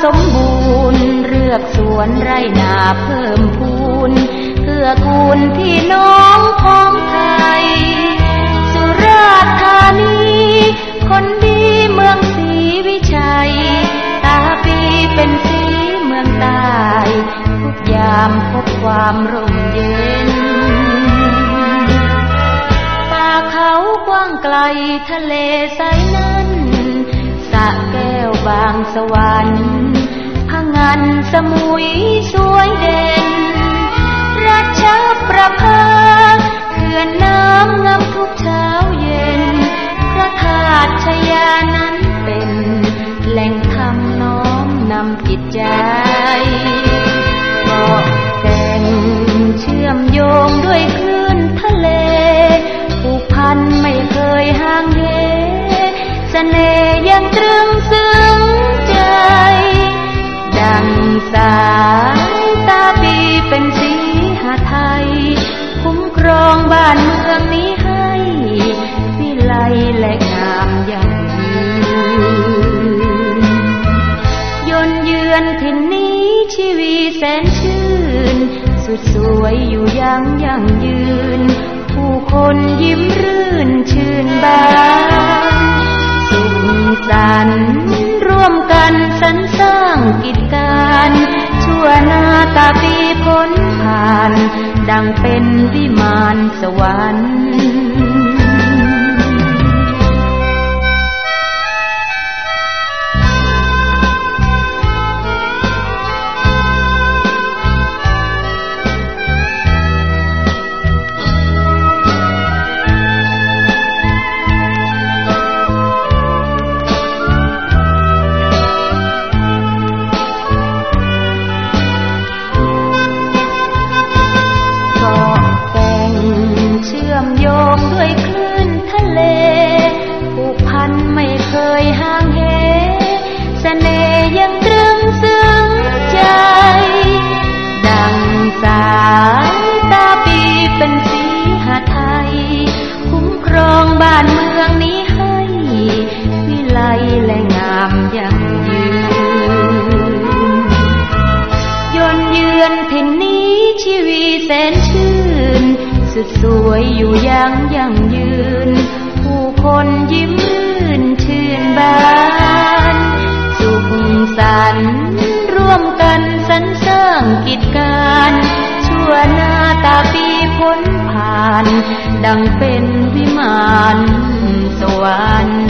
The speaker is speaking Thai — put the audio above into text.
สมบูรณ์เลือกสวนไรนาเพิ่มพูนเพื่อกูลพี่น้องของไทยสุราษฎร์ธานีคนดีเมืองศรีวิชัยตาปีเป็นสีเมืองใต้ทุกยามพบความร่มเย็นป่าเขากว้างไกลทะเลใสนั้นสระแก้วบางสวรรค์พะงันสมุยสวยเด่นราชประภาเขื่อนน้ำงามทุกเช้าเย็นพระธาตุชยานั้นเป็นแหล่งธรรมน้อมนำจิตใจเกาะแก่งเชื่อมโยงด้วยคลื่นทะเลผูกพันไม่เคยห่างเหเสน่ห์ยังตรึงซึ้งใจดังสายตาปีเป็นสีหไทยคุ้มครองบ้านเมืองนี้ให้วิไลและงามยั่งยืนยนเยือนถิ่นนี้ชีวีแสนชื่นสุดสวยอยู่ยั่งยืนผู้คนยิ้มรื่นชื่นบานสุขสันต์ร่วมกันสรรสร้างกิจการชั่วนาตาปีพ้นผ่านดังเป็นวิมานสวรรค์โยงด้วยคลื่นทะเลผูกพันไม่เคยห่างเหเสน่ห์ยังตรึงซึ้งใจดังสายตาปีเป็นสีหไทยคุ้มครองบ้านเมืองนี้ให้วิไลและงามยั่งยืนยนเยือนถิ่นนี้ชีวีแสนชื่นสุดสวยอยู่ยั่งยืนผู้คนยิ้มรื่นชื่นบานสุขสันต์ร่วมกันสรรสร้างกิจการชั่วนาตาปีพ้นผ่านดังเป็นวิมานสวรรค์